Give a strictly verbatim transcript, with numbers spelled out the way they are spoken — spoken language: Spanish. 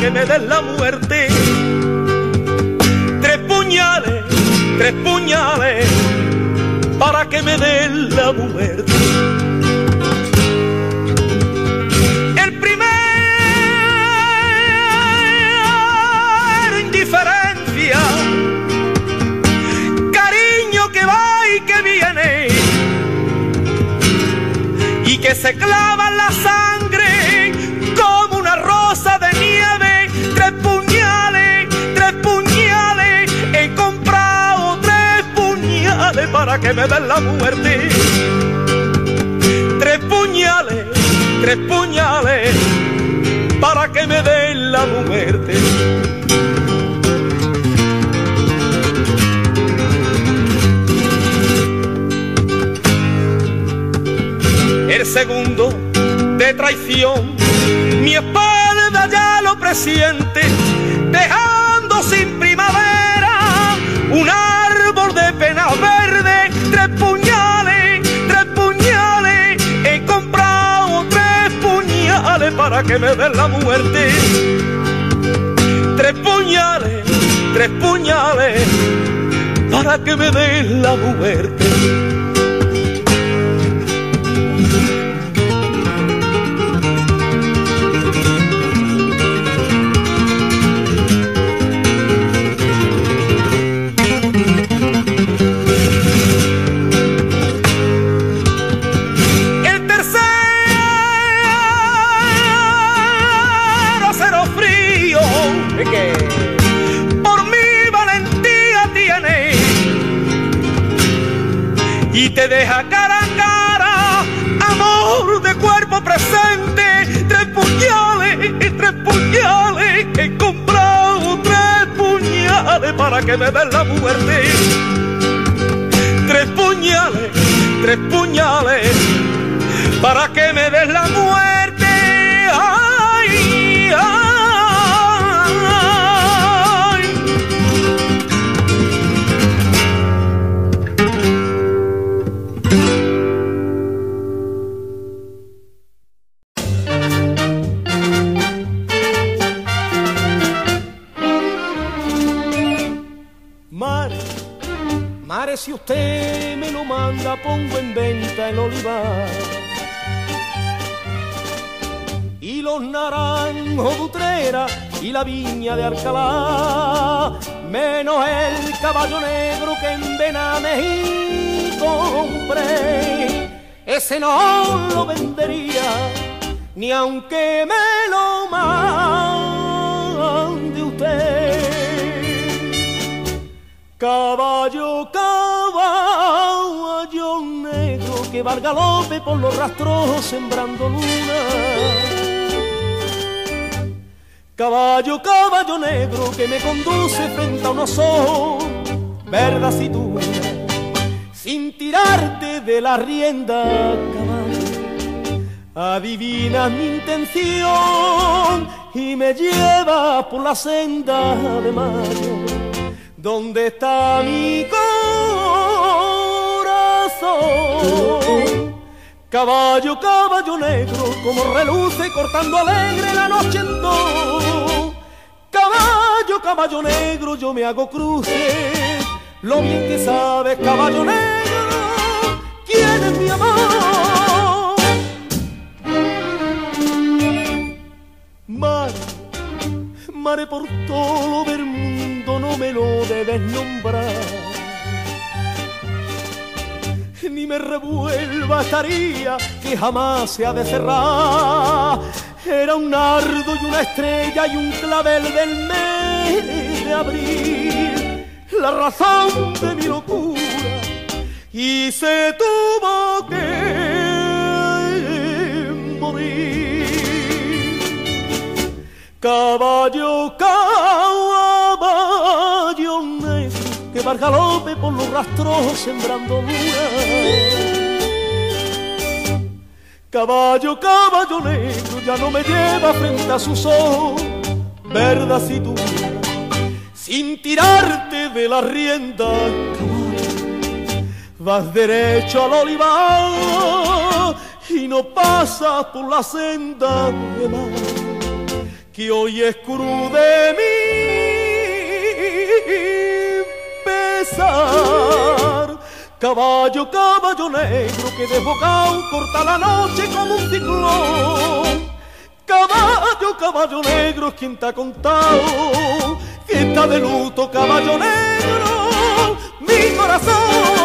que me des la muerte. Tres puñales, tres puñales, para que me des la muerte. El primero, indiferencia, cariño que va y que viene, y que se clava en la sangre como una rosa de nieve. Tres puñales, tres puñales, he comprado tres puñales para que me den la muerte. Tres puñales, tres puñales, para que me den la muerte. El segundo, de traición, mi espalda ya lo presiente, dejando sin primavera un árbol de penas verdes. Tres puñales, tres puñales, he comprado tres puñales para que me den la muerte. Tres puñales, tres puñales, para que me den la muerte. Y te deja cara a cara, amor de cuerpo presente. Tres puñales, tres puñales, he comprado tres puñales para que me den la muerte. Tres puñales, tres puñales, para que me den la muerte. Ay, ay. Mare, si usted me lo manda, pongo en venta el olivar y los naranjos de Utrera y la viña de Alcalá, menos el caballo negro que en Benamejí compré. Ese no lo vendería ni aunque me lo mande usted. Caballo, caballo negro que va al galope por los rastros sembrando luna. Caballo, caballo negro que me conduce frente a unos ojos verde aceituna, sin tirarte de la rienda, caballo. Adivinas mi intención y me llevas por la senda de mayo, donde está mi corazón. Caballo, caballo negro, como reluce cortando alegre la noche en dos. Caballo, caballo negro, yo me hago cruces, lo bien que sabes, caballo negro, quién es mi amor. Mare, mare por todo lo del mundo, no me lo debes nombrar, ni me revuelva esta haría que jamás se ha de cerrar. Era un nardo y una estrella y un clavel del mes de abril, la razón de mi locura, y se tuvo que morir. Caballo, caballo negro que va al galope por los rastros sembrando luna. Caballo, caballo negro ya no me lleva frente a sus ojos verde aceituna, sin tirarte de la rienda, caballo. Vas derecho al olivar y no pasas por la senda de mar, que hoy es cruz de mi pesar. Caballo, caballo negro que desbocado corta la noche como un ciclón. Caballo, caballo negro es quien te ha contado que está de luto, caballo negro, mi corazón.